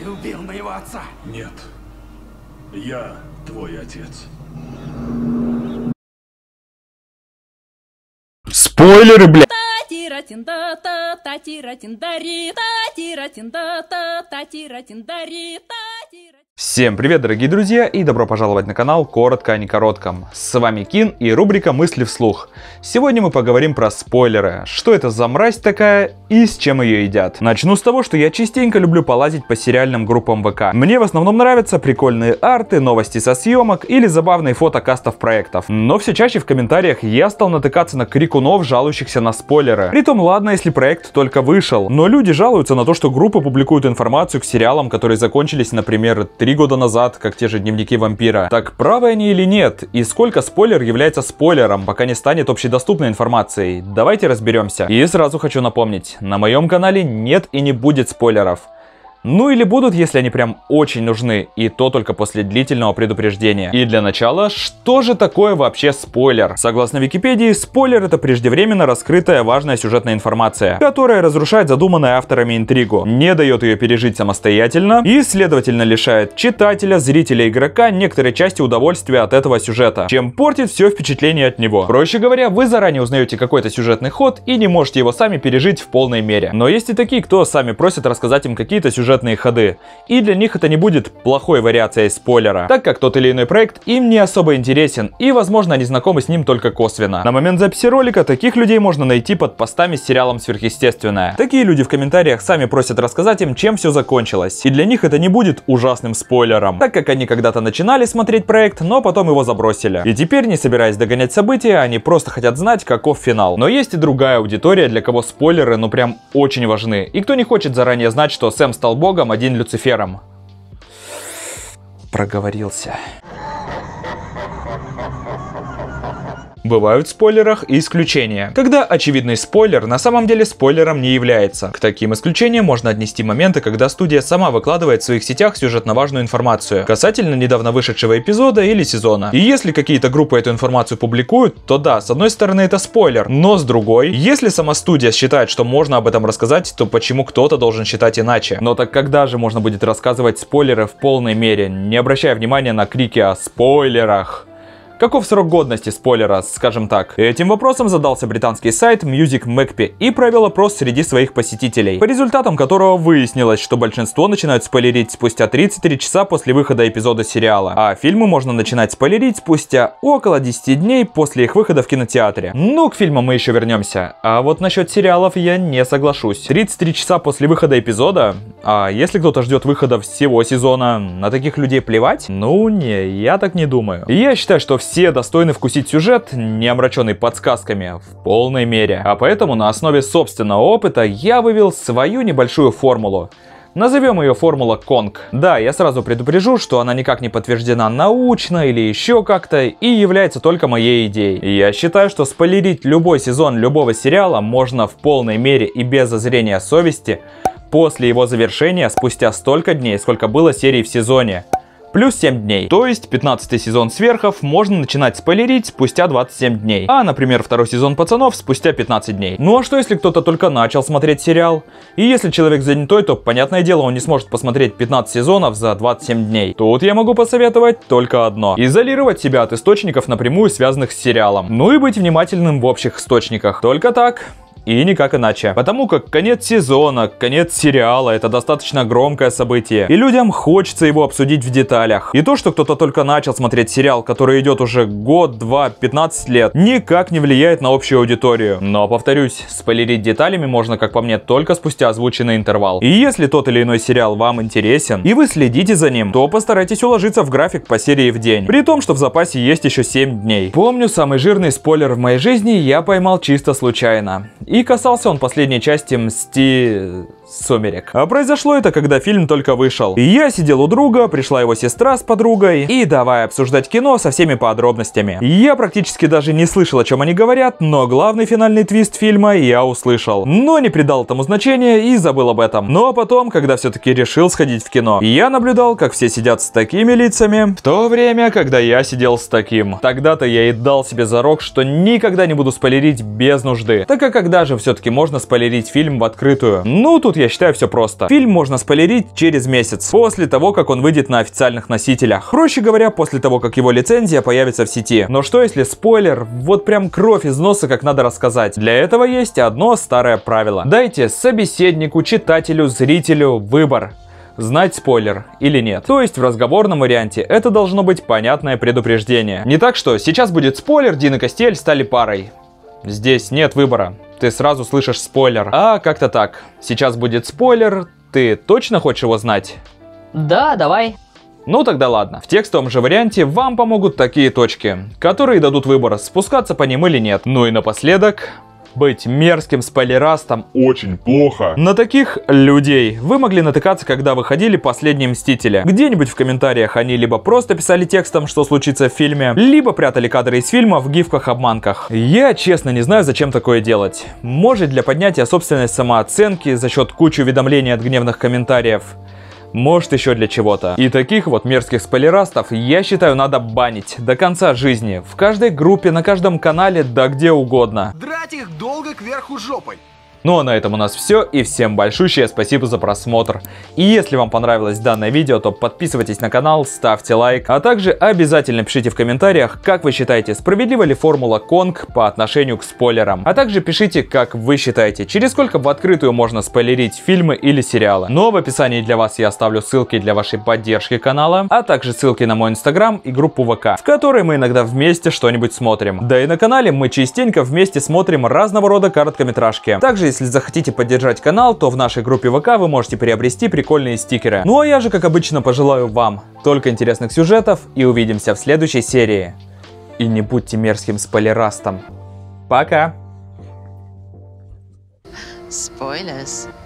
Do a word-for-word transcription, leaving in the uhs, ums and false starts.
убил моего отца? Нет. Я твой отец. Спойлеры, бля! Всем привет, дорогие друзья, и добро пожаловать на канал Коротко о некоротком. С вами Кин и рубрика «Мысли вслух». Сегодня мы поговорим про спойлеры, что это за мразь такая и с чем ее едят. Начну с того, что я частенько люблю полазить по сериальным группам ВК. Мне в основном нравятся прикольные арты, новости со съемок или забавные фото кастов проектов. Но все чаще в комментариях я стал натыкаться на крикунов, жалующихся на спойлеры. Притом, ладно, если проект только вышел, но люди жалуются на то, что группы публикуют информацию к сериалам, которые закончились, например, три года назад, как те же Дневники вампира. Так правы они или нет? И сколько спойлер является спойлером, пока не станет общедоступной информацией? Давайте разберемся. И сразу хочу напомнить, на моем канале нет и не будет спойлеров. Ну или будут, если они прям очень нужны, и то только после длительного предупреждения. И для начала, что же такое вообще спойлер? Согласно Википедии, спойлер — это преждевременно раскрытая важная сюжетная информация, которая разрушает задуманную авторами интригу, не дает ее пережить самостоятельно и, следовательно, лишает читателя, зрителя, игрока некоторой части удовольствия от этого сюжета, чем портит все впечатление от него. Проще говоря, вы заранее узнаете какой-то сюжетный ход и не можете его сами пережить в полной мере. Но есть и такие, кто сами просят рассказать им какие-то сюжетные ходы, и для них это не будет плохой вариацией спойлера, так как тот или иной проект им не особо интересен, и возможно они знакомы с ним только косвенно. На момент записи ролика таких людей можно найти под постами с сериалом «Сверхъестественное». Такие люди в комментариях сами просят рассказать им, чем все закончилось, и для них это не будет ужасным спойлером, так как они когда-то начинали смотреть проект, но потом его забросили. И теперь, не собираясь догонять события, они просто хотят знать, каков финал. Но есть и другая аудитория, для кого спойлеры ну прям очень важны, и кто не хочет заранее знать, что Сэм стал богом, один Люцифером. Проговорился. Бывают в спойлерах и исключения, когда очевидный спойлер на самом деле спойлером не является. К таким исключениям можно отнести моменты, когда студия сама выкладывает в своих сетях сюжетно важную информацию касательно недавно вышедшего эпизода или сезона. И если какие-то группы эту информацию публикуют, то да, с одной стороны это спойлер, но с другой, если сама студия считает, что можно об этом рассказать, то почему кто-то должен считать иначе? Но так когда же можно будет рассказывать спойлеры в полной мере, не обращая внимания на крики о спойлерах? Каков срок годности спойлера, скажем так? Этим вопросом задался британский сайт Music Magpie и провел опрос среди своих посетителей, по результатам которого выяснилось, что большинство начинают спойлерить спустя тридцать три часа после выхода эпизода сериала, а фильмы можно начинать спойлерить спустя около десяти дней после их выхода в кинотеатре. Ну, к фильмам мы еще вернемся, а вот насчет сериалов я не соглашусь. тридцать три часа после выхода эпизода? А если кто-то ждет выхода всего сезона, на таких людей плевать? Ну не, я так не думаю. Я считаю, что все Все достойны вкусить сюжет, не омраченный подсказками, в полной мере. А поэтому на основе собственного опыта я вывел свою небольшую формулу. Назовем ее формула Конг. Да, я сразу предупрежу, что она никак не подтверждена научно или еще как-то и является только моей идеей. Я считаю, что спойлерить любой сезон любого сериала можно в полной мере и без зазрения совести после его завершения спустя столько дней, сколько было серий в сезоне. Плюс семь дней. То есть пятнадцатый сезон Сверхов можно начинать спойлерить спустя двадцать семь дней. А, например, второй сезон Пацанов спустя пятнадцать дней. Ну а что если кто-то только начал смотреть сериал? И если человек занятой, то, понятное дело, он не сможет посмотреть пятнадцать сезонов за двадцать семь дней. Тут я могу посоветовать только одно. Изолировать себя от источников, напрямую связанных с сериалом. Ну и быть внимательным в общих источниках. Только так. И никак иначе. Потому как конец сезона, конец сериала — это достаточно громкое событие. И людям хочется его обсудить в деталях. И то, что кто-то только начал смотреть сериал, который идет уже год, два, пятнадцать лет, никак не влияет на общую аудиторию. Но, повторюсь, спойлерить деталями можно, как по мне, только спустя озвученный интервал. И если тот или иной сериал вам интересен, и вы следите за ним, то постарайтесь уложиться в график по серии в день. При том, что в запасе есть еще семь дней. Помню, самый жирный спойлер в моей жизни я поймал чисто случайно. И касался он последней части Мсти... Сумерек. А произошло это, когда фильм только вышел. И я сидел у друга, пришла его сестра с подругой, и давай обсуждать кино со всеми подробностями. Я практически даже не слышал, о чем они говорят, но главный финальный твист фильма я услышал. Но не придал этому значения и забыл об этом. Но потом, когда все-таки решил сходить в кино, я наблюдал, как все сидят с такими лицами, в то время, когда я сидел с таким. Тогда-то я и дал себе зарок, что никогда не буду спойлерить без нужды. Так как когда же все-таки можно спойлерить фильм в открытую? Ну, тут я считаю все просто. Фильм можно спойлерить через месяц, после того, как он выйдет на официальных носителях. Проще говоря, после того, как его лицензия появится в сети. Но что если спойлер, вот прям кровь из носа, как надо рассказать? Для этого есть одно старое правило. Дайте собеседнику, читателю, зрителю выбор. Знать спойлер или нет. То есть в разговорном варианте это должно быть понятное предупреждение. Не так, что сейчас будет спойлер, Дин и Костель стали парой. Здесь нет выбора. Ты сразу слышишь спойлер. А как-то так. Сейчас будет спойлер. Ты точно хочешь его знать? Да, давай. Ну тогда ладно. В текстовом же варианте вам помогут такие точки, которые дадут выбор, спускаться по ним или нет. Ну и напоследок... Быть мерзким спойлерастом очень плохо. На таких людей вы могли натыкаться, когда выходили последние Мстители. Где-нибудь в комментариях они либо просто писали текстом, что случится в фильме, либо прятали кадры из фильма в гифках-обманках. Я честно не знаю, зачем такое делать. Может, для поднятия собственной самооценки за счет кучи уведомлений от гневных комментариев. Может, еще для чего-то. И таких вот мерзких спойлерастов, я считаю, надо банить до конца жизни. В каждой группе, на каждом канале, да где угодно. Драть их долго кверху жопой. Ну а на этом у нас все, и всем большущее спасибо за просмотр. И если вам понравилось данное видео, то подписывайтесь на канал, ставьте лайк, а также обязательно пишите в комментариях, как вы считаете, справедлива ли формула Конг по отношению к спойлерам. А также пишите, как вы считаете, через сколько в открытую можно спойлерить фильмы или сериалы. Ну а в описании для вас я оставлю ссылки для вашей поддержки канала, а также ссылки на мой инстаграм и группу ВК, в которой мы иногда вместе что-нибудь смотрим. Да и на канале мы частенько вместе смотрим разного рода короткометражки. Также если захотите поддержать канал, то в нашей группе ВК вы можете приобрести прикольные стикеры. Ну а я же, как обычно, пожелаю вам только интересных сюжетов и увидимся в следующей серии. И не будьте мерзким спойлерастом. Пока! Spoilers.